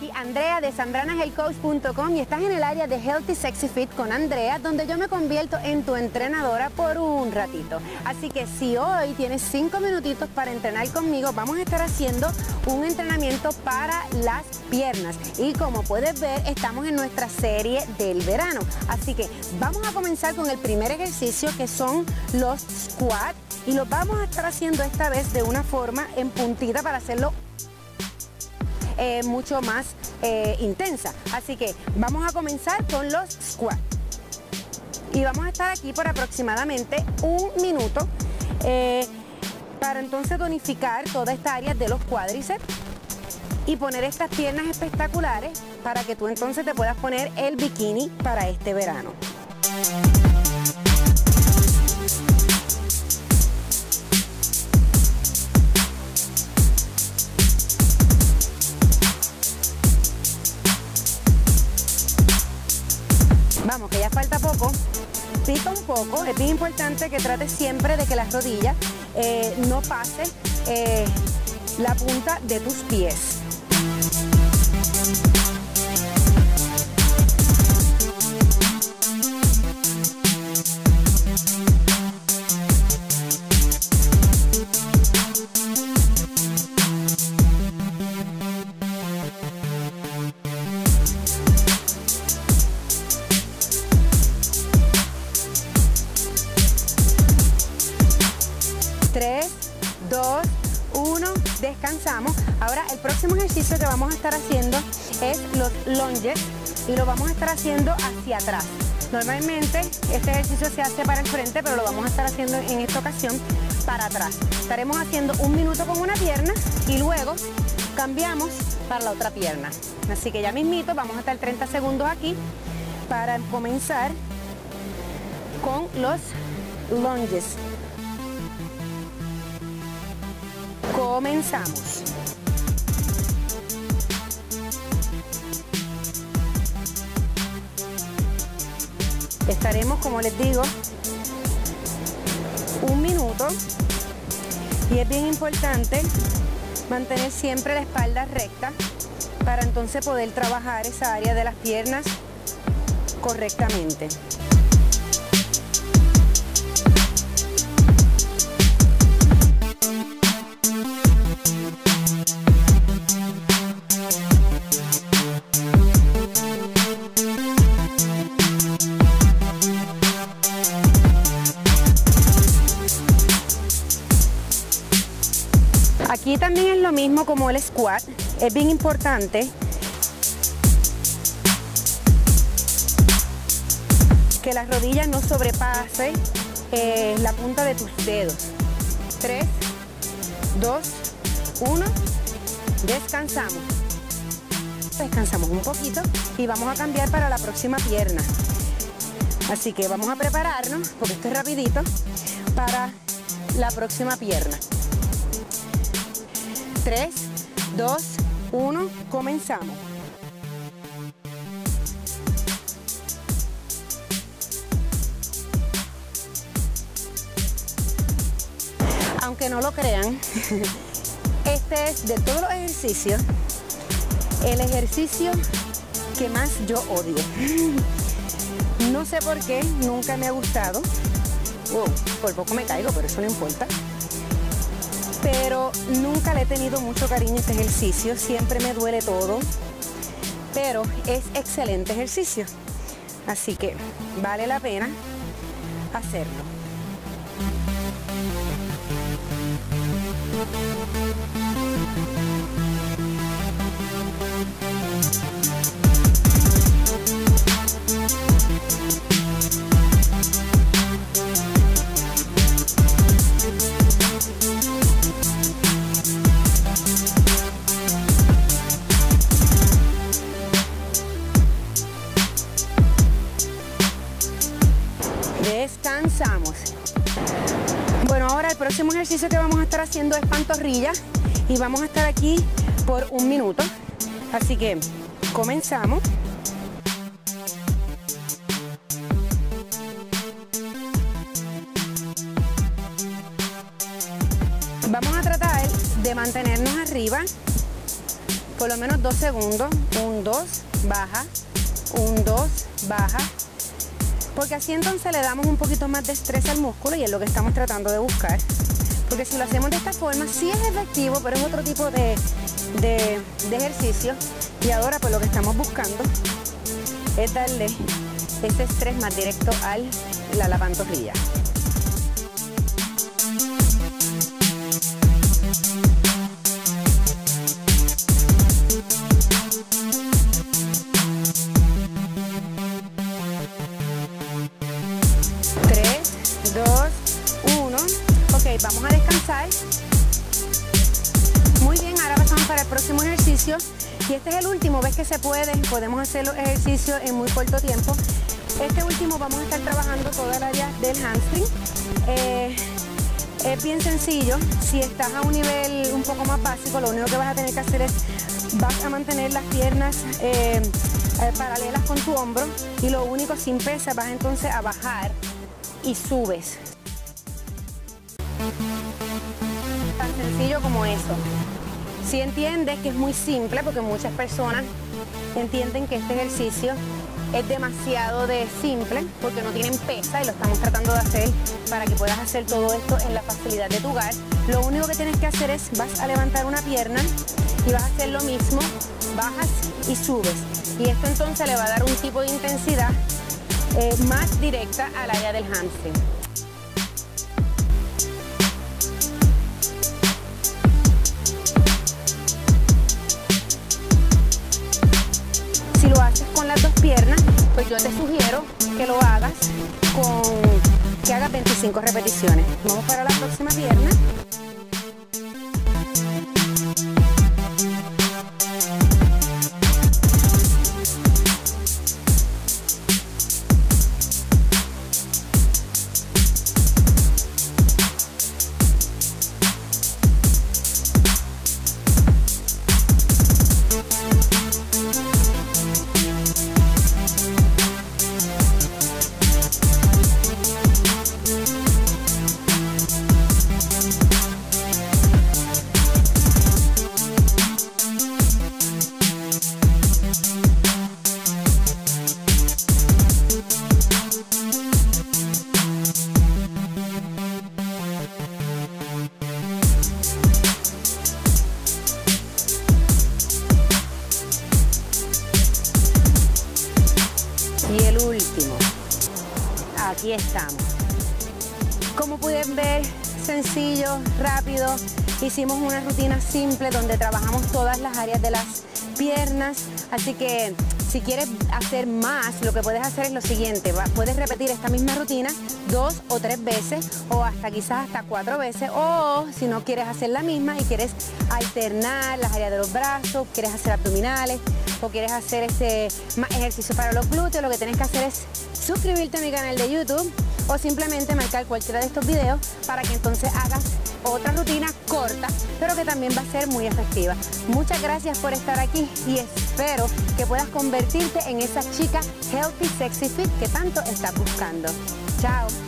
aquí Andrea de ZambranaHealthCoach.com y estás en el área de Healthy Sexy Fit con Andrea, donde yo me convierto en tu entrenadora por un ratito. Así que si hoy tienes 5 minutitos para entrenar conmigo, vamos a estar haciendo un entrenamiento para las piernas. Y como puedes ver, estamos en nuestra serie del verano. Así que vamos a comenzar con el primer ejercicio, que son los squats. Y los vamos a estar haciendo esta vez de una forma en puntita para hacerlo mucho más intensa. Así que vamos a comenzar con los squats y vamos a estar aquí por aproximadamente 1 minuto para entonces tonificar toda esta área de los cuádriceps y poner estas piernas espectaculares para que tú entonces te puedas poner el bikini para este verano. Vamos, que ya falta poco, pica un poco, es bien importante que trates siempre de que las rodillas no pase la punta de tus pies. Descansamos. Ahora el próximo ejercicio que vamos a estar haciendo es los lunges y lo vamos a estar haciendo hacia atrás. Normalmente este ejercicio se hace para el frente, pero lo vamos a estar haciendo en esta ocasión para atrás. Estaremos haciendo 1 minuto con una pierna y luego cambiamos para la otra pierna. Así que ya mismito vamos a estar 30 segundos aquí para comenzar con los lunges. Comenzamos. Estaremos, como les digo, 1 minuto y es bien importante mantener siempre la espalda recta para entonces poder trabajar esa área de las piernas correctamente. Aquí también es lo mismo como el squat, es bien importante que las rodillas no sobrepasen la punta de tus dedos. 3, 2, 1, descansamos. Descansamos un poquito y vamos a cambiar para la próxima pierna. Así que vamos a prepararnos, porque esto es rapidito, para la próxima pierna. 3, 2, 1, comenzamos. Aunque no lo crean, este es de todos los ejercicios, el ejercicio que más yo odio. No sé por qué, nunca me ha gustado. Wow, por poco me caigo, pero eso no importa. Pero nunca le he tenido mucho cariño a este ejercicio, siempre me duele todo, pero es excelente ejercicio, así que vale la pena hacerlo. Descansamos. Bueno, ahora el próximo ejercicio que vamos a estar haciendo es pantorrilla y vamos a estar aquí por 1 minuto. Así que comenzamos. Vamos a tratar de mantenernos arriba por lo menos 2 segundos, 1, 2, baja, 1, 2, baja, porque así entonces le damos un poquito más de estrés al músculo y es lo que estamos tratando de buscar. Porque si lo hacemos de esta forma, sí es efectivo, pero es otro tipo de ejercicio. Y ahora pues lo que estamos buscando es darle ese estrés más directo a la pantorrilla. Vamos a descansar. Muy bien, ahora pasamos para el próximo ejercicio y este es el último. Ves que se puede, podemos hacer los ejercicios en muy corto tiempo. Este último vamos a estar trabajando toda el área del hamstring. Es bien sencillo. Si estás a un nivel un poco más básico, lo único que vas a tener que hacer es vas a mantener las piernas paralelas con tu hombro y lo único, sin pesa, vas entonces a bajar y subes. Tan sencillo como eso. Si entiendes que es muy simple, porque muchas personas entienden que este ejercicio es demasiado simple porque no tienen pesa y lo estamos tratando de hacer para que puedas hacer todo esto en la facilidad de tu hogar. Lo único que tienes que hacer es vas a levantar una pierna y vas a hacer lo mismo, bajas y subes. Y esto entonces le va a dar un tipo de intensidad más directa al área del hamstring. Si lo haces con las dos piernas, pues yo te sugiero que lo hagas que hagas 25 repeticiones. Vamos para la próxima pierna. Y el último, aquí estamos. Como pueden ver, sencillo, rápido, hicimos una rutina simple donde trabajamos todas las áreas de las piernas, así que si quieres hacer más, lo que puedes hacer es lo siguiente, puedes repetir esta misma rutina 2 o 3 veces o quizás hasta 4 veces, o si no quieres hacer la misma y quieres alternar las áreas de los brazos, quieres hacer abdominales o quieres hacer más ejercicio para los glúteos, lo que tienes que hacer es suscribirte a mi canal de YouTube o simplemente marcar cualquiera de estos videos para que entonces hagas otra rutina corta, pero que también va a ser muy efectiva. Muchas gracias por estar aquí y espero que puedas convertirte en esa chica healthy, sexy, fit que tanto estás buscando. Chao.